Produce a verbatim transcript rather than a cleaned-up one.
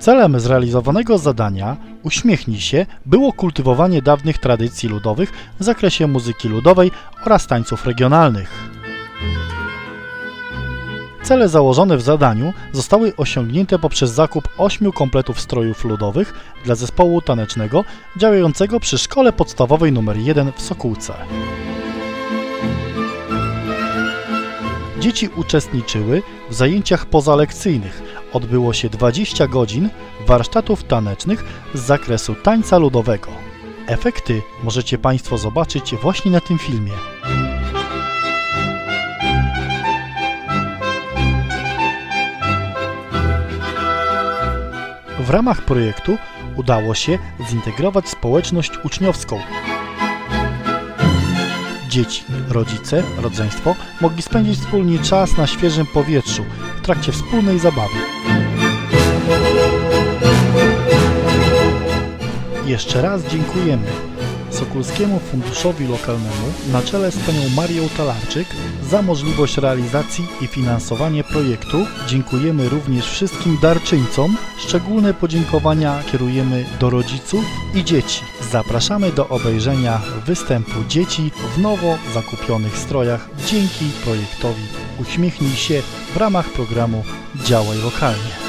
Celem zrealizowanego zadania Uśmiechnij się było kultywowanie dawnych tradycji ludowych w zakresie muzyki ludowej oraz tańców regionalnych. Cele założone w zadaniu zostały osiągnięte poprzez zakup ośmiu kompletów strojów ludowych dla zespołu tanecznego działającego przy Szkole Podstawowej numer jeden w Sokółce. Dzieci uczestniczyły w zajęciach pozalekcyjnych. Odbyło się dwadzieścia godzin warsztatów tanecznych z zakresu tańca ludowego. Efekty możecie Państwo zobaczyć właśnie na tym filmie. W ramach projektu udało się zintegrować społeczność uczniowską. Dzieci, rodzice, rodzeństwo mogli spędzić wspólnie czas na świeżym powietrzu w trakcie wspólnej zabawy. Jeszcze raz dziękujemy Sokólskiemu Funduszowi Lokalnemu na czele z panią Marią Talarczyk za możliwość realizacji i finansowanie projektu. Dziękujemy również wszystkim darczyńcom. Szczególne podziękowania kierujemy do rodziców i dzieci. Zapraszamy do obejrzenia występu dzieci w nowo zakupionych strojach dzięki projektowi Uśmiechnij się w ramach programu Działaj Lokalnie.